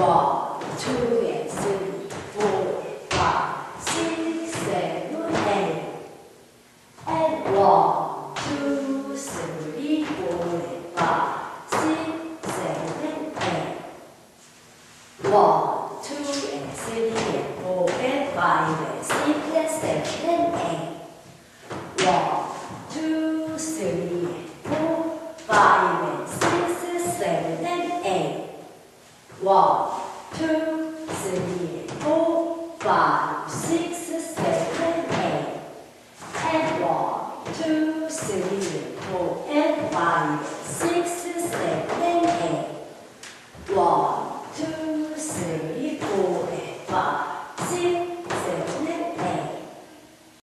1, 2 and 3, 4, 5, 6, 7, 8. And 1, 2, 3, 4 and 5, 6, 7, 8. 1, 2 and 3 and 4 and 5 and 6 and 7 and 8. 1, 2, 3 and 4, 5 and 6, 7 and 8. 1, 2, 3 and 4, 5, 6, 7 and 8. And 1, 2, 3 and 4 and 5 and 6, 7 and 8. 1, 2, 3, 4 and 5, 6,